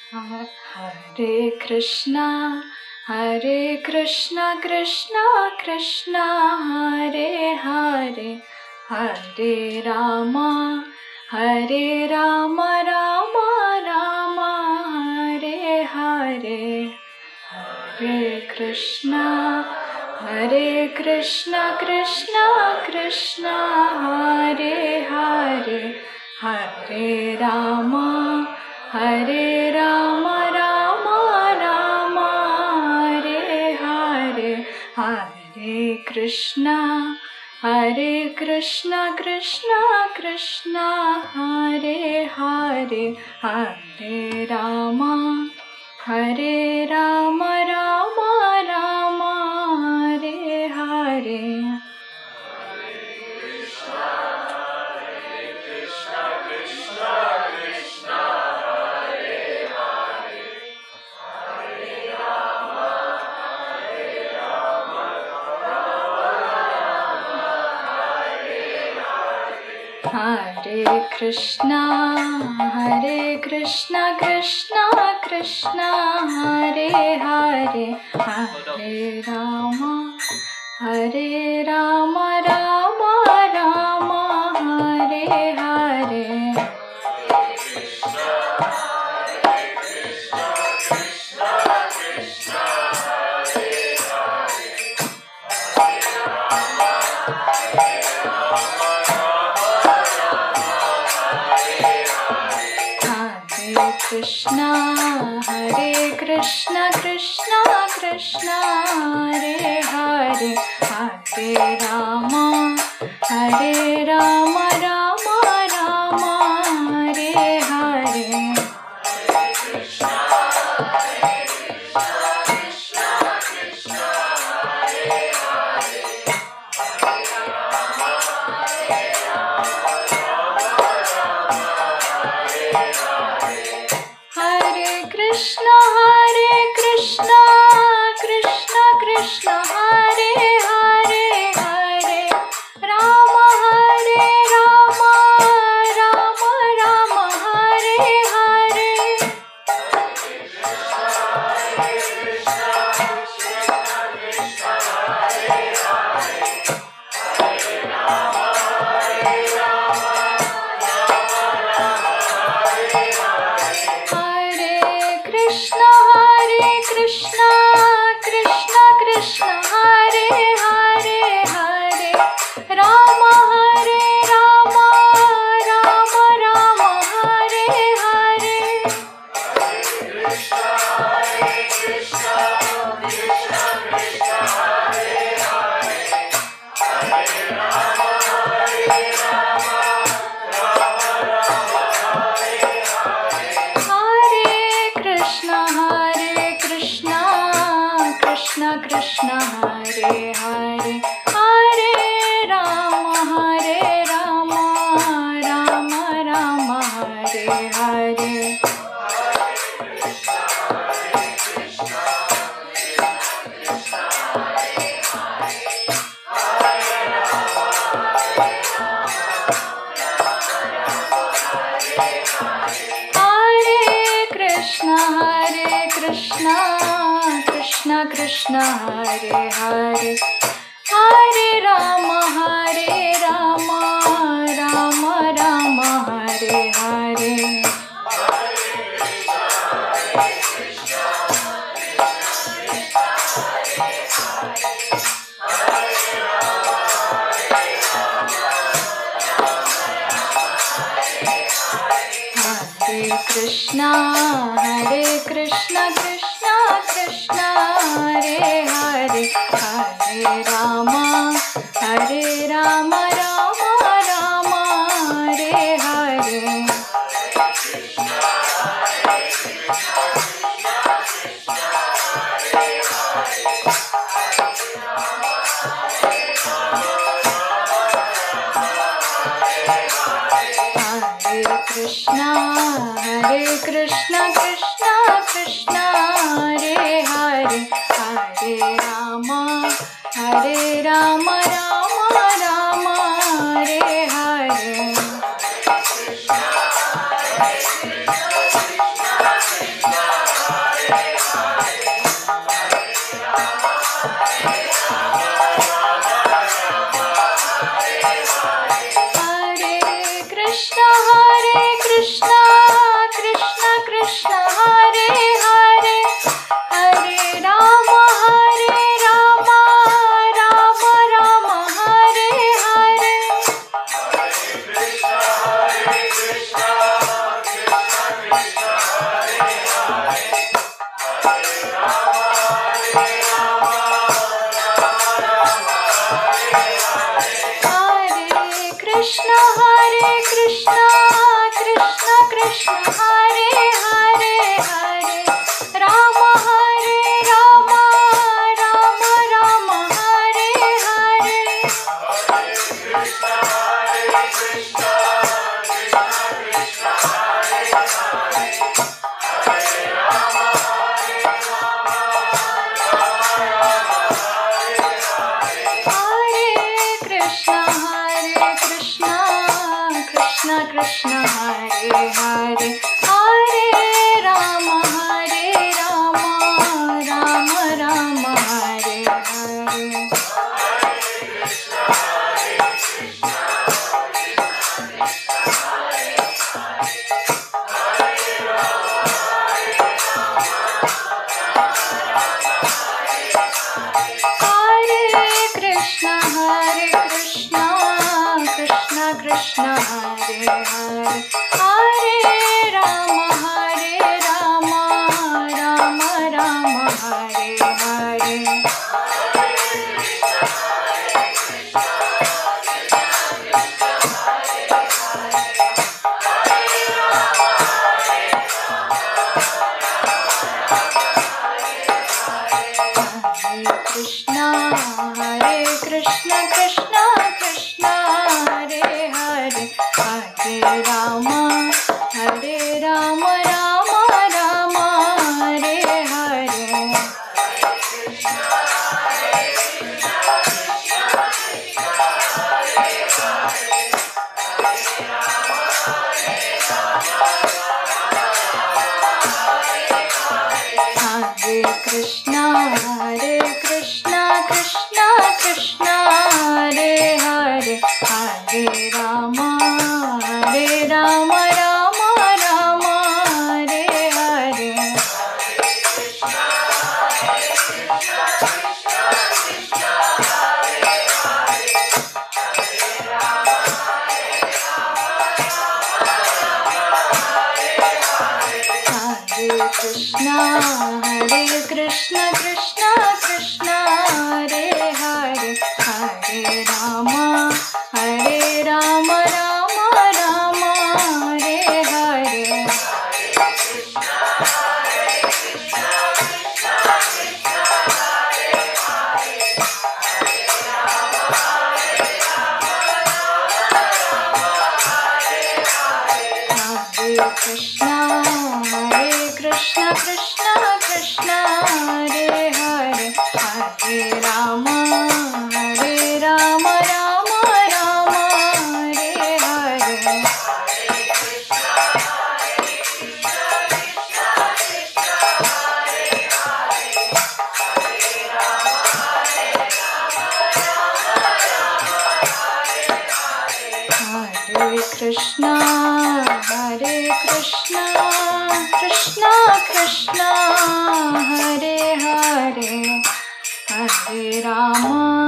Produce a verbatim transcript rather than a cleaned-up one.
Hare Krishna, Hare Krishna, Krishna Krishna, Hare Hare, Hare Rama, Hare Rama, Rama Rama, Hare Hare. Hare Krishna, Hare Krishna, Krishna Krishna, Hare Hare, Hare Rama, Hare Rama, Rama Rama, Hare Hare. Hare Krishna, Hare Krishna, Krishna Krishna, Hare Hare, Hare Rama, Hare Rama, Rama Rama, Hare Hare. Hare Krishna, Hare Krishna, Krishna Krishna, Hare Hare, Hare Rama, Hare Rama, Rama Rama, Hare Hare. Krishna, Hare Krishna, Krishna Krishna, Hare Hare, Hare Rama, Hare Rama, Rama Rama, Hare Hare. Krishna, Hare Krishna, Krishna Krishna, Hare Hare, Hare Rama, Hare Rama, Rama Rama, Hare Hare. Krishna, Hare Krishna, Krishna Krishna, Hare Hare, Hare Rama, Hare Rama, Rama Rama, Hare Hare. Krishna, Hare Krishna, Krishna Krishna, Hare Hare, Hare Rama, Hare Rama, Rama Rama, Hare Hare. Hare Krishna, Hare Krishna, Krishna Krishna, Hare Hare, Hare Rama, Hare Rama, Rama Rama, Hare Hare. Krishna, Hare Krishna, Krishna Krishna, Hare Hare, Hare Rama, Hare Rama, Rama Rama, Hare Hare. Hare Krishna, Hare Krishna, Krishna Krishna, Hare Hare, Hare Rama, Hare Rama, Rama Rama, Hare Hare. Hare Krishna, Hare Krishna, Krishna Krishna, Hare Hare, Hare Rama, Hare Rama, Rama Rama, Hare Hare. Krishna, Hare Krishna, Krishna Krishna, Krishna Krishna Krishna Hare Hare Hare Ram Hare Ram Ram Ram Hare Hare Krishna Hare Krishna Krishna Krishna Hare Hare Hare Ram Hare Ram Ram Ram Hare Hare Krishna Hare Hare Hare Ram Hare Ram Ram Ram Hare Hare Krishna Hare Krishna Krishna Krishna Hare Hare Hare Ram Hare Ram Ram Ram Hare Hare Krishna Hare Krishna Krishna Krishna Hare Hare Hare Ram Hare Ram Ram Ram Hare Hare Hare Krishna Hare Krishna Krishna Krishna Hare Hare Hare Ram Hare Ram Ram Ram Hare Hare Hare Krishna Hare Krishna Krishna Krishna Hare Hare Hare Ram Hare Ram Ram Ram Hare Hare Hare Krishna Hare Krishna Krishna Krishna Hare Hare Hare Ram Hare Ram Ram Ram Hare Hare Hare Krishna Hare Krishna Krishna Krishna Hare Hare Hare Ram